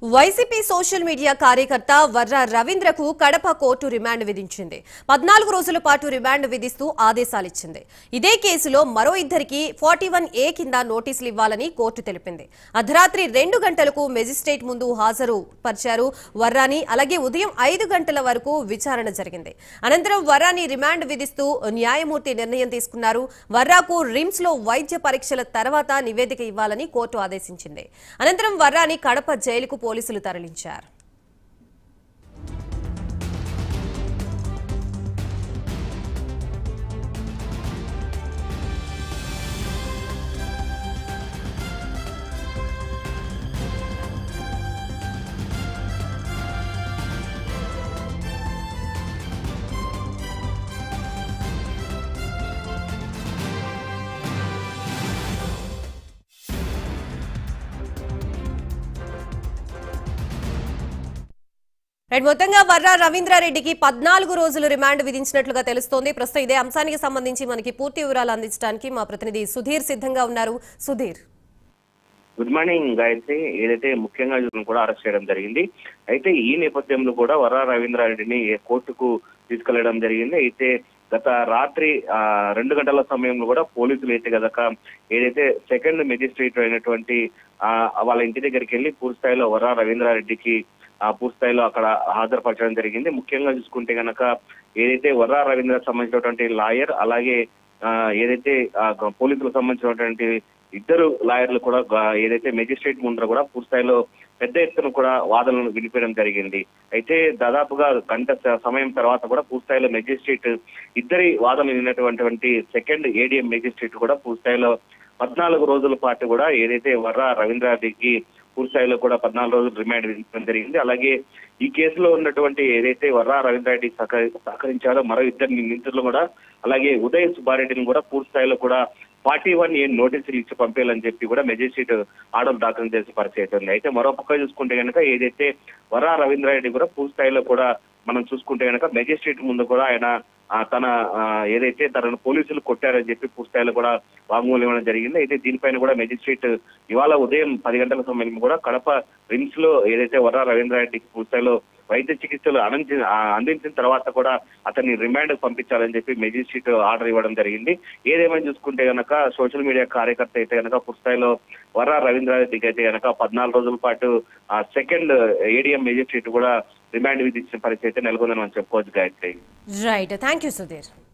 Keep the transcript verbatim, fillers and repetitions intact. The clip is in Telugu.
వైసీపీ సోషల్ మీడియా కార్యకర్త వర్ర రవీంద్రకు కడప కోర్టు రిమాండ్ విధించింది. పద్నాలుగు రోజుల పాటు రిమాండ్ విధిస్తూ ఆదేశాలిచ్చింది. ఇదే కేసులో మరో ఇద్దరికి ఫార్టీ వన్ ఏ కింద నోటీసులు ఇవ్వాలని కోర్టు తెలిపింది. అర్ధరాత్రి రెండు గంటలకు మెజిస్ట్రేట్ ముందు హాజరు పరిచారు వర్రాని. అలాగే ఉదయం ఐదు గంటల వరకు విచారణ జరిగింది. అనంతరం వర్రాని రిమాండ్ విధిస్తూ న్యాయమూర్తి నిర్ణయం తీసుకున్నారు. వర్రాకు రిమ్స్ లో వైద్య పరీక్షల తర్వాత నివేదిక ఇవ్వాలని కోర్టు ఆదేశించింది. అనంతరం వర్రాని కడప జైలుకు పోలీసులు తరలించారు. మొత్తంగా వర్ర రవీంద్రారెడ్డికి పద్నాలుగు రోజులు రిమాండ్ విధించినట్లుగా తెలుస్తోంది. ప్రస్తుతం ఇదే అంశానికి సంబంధించి మనకి పూర్తి వివరాలు అందించడానికి మా ప్రతినిధి సుధీర్ సిద్ధంగా ఉన్నారు. Sudhir, good morning Gayatri. ఏదైతే ముఖ్యంగా కూడా అరెస్ట్ చేయడం జరిగింది. అయితే ఈ నేపథ్యంలో కూడా వర్ర రవీంద్రారెడ్డిని కోర్టుకు తీసుకెళ్లడం జరిగింది. అయితే గత రాత్రి ఆ రెండు గంటల సమయంలో కూడా పోలీసులు అయితే గదక ఏదైతే సెకండ్ మెజిస్ట్రేట్ అయినటువంటి ఆ వాళ్ళ ఇంటి దగ్గరికి వెళ్లి పూర్తి స్థాయిలో వర్ర రవీంద్రారెడ్డికి ఆ పూర్తి స్థాయిలో అక్కడ హాజరుపరచడం జరిగింది. ముఖ్యంగా చూసుకుంటే కనుక ఏదైతే వర్ర రవీంద్రకు సంబంధించినటువంటి లాయర్, అలాగే ఆ ఏదైతే పోలీసులకు సంబంధించినటువంటి ఇద్దరు లాయర్లు కూడా ఏదైతే మెజిస్ట్రేట్ ముందర కూడా పూర్తి స్థాయిలో పెద్ద ఎత్తున కూడా వాదనలు వినిపించడం జరిగింది. అయితే దాదాపుగా గంట సమయం తర్వాత కూడా పూర్తి స్థాయిలో మెజిస్ట్రేట్ ఇద్దరి వాదనలు విన్నటువంటి సెకండ్ ఏడీఎం మెజిస్ట్రేట్ కూడా పూర్తి స్థాయిలో పద్నాలుగు రోజుల పాటు కూడా ఏదైతే వర్ర రవీంద్రారెడ్డికి పూర్తి స్థాయిలో కూడా పద్నాలుగు రోజులు రిమాండ్ విధించడం జరిగింది. అలాగే ఈ కేసులో ఉన్నటువంటి ఏదైతే వర్ర రవీంద్రారెడ్డి సహకరించారో మరో ఇద్దరు నిందితులు కూడా, అలాగే ఉదయ్ సుబ్బారెడ్డిని కూడా పూర్తి స్థాయిలో కూడా ఫార్టీ వన్ ఏ నోటీసులు ఇచ్చి పంపేయాలని చెప్పి కూడా మెజిస్ట్రేట్ ఆర్డర్ దాఖలు చేసే పరిస్థితి ఉంది. అయితే మరో పక్క చూసుకుంటే కనుక ఏదైతే వర్ర రవీంద్రారెడ్డి కూడా పూర్తి స్థాయిలో కూడా మనం చూసుకుంటే కనుక మెజిస్ట్రేట్ ముందు కూడా ఆయన తన ఏదైతే తనను పోలీసులు కొట్టారని చెప్పి పూర్తి స్థాయిలో కూడా వాంగ్మూలం ఇవ్వడం జరిగింది. అయితే దీనిపైన కూడా మెజిస్ట్రేట్ ఇవాళ ఉదయం పది గంటల సమయంలో కూడా కడప రిమ్స్ లో ఏదైతే వర్ర రవీంద్రారెడ్డికి పూర్తి స్థాయిలో వైద్య చికిత్సలు అందించిన అందించిన తర్వాత కూడా అతన్ని రిమాండ్ పంపించాలని చెప్పి మెజిస్ట్రేట్ ఆర్డర్ ఇవ్వడం జరిగింది. ఏదేమైనా చూసుకుంటే కనుక సోషల్ మీడియా కార్యకర్త అయితే కనుక పూర్తి స్థాయిలో వర్ర రవీంద్రారెడ్డికి అయితే కనుక పద్నాలుగు రోజుల పాటు ఆ సెకండ్ ఏడీఎం మెజిస్ట్రేట్ కూడా రిమాండ్ విధించిన పరిస్థితి అయితే నెలకొందని మనం చెప్పుకోవచ్చు Gayatri. Right, thank you Sudheer.